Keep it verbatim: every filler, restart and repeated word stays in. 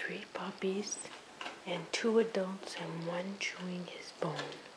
three puppies and two adults and one chewing his bone.